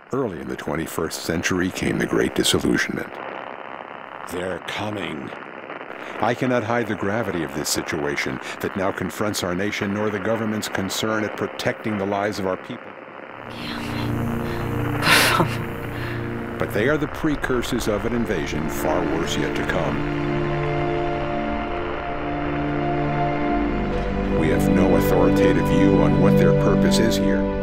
Early in the 21st century came the Great Disillusionment. They're coming. I cannot hide the gravity of this situation that now confronts our nation, nor the government's concern at protecting the lives of our people. But they are the precursors of an invasion far worse yet to come. We have no authoritative view on what their purpose is here.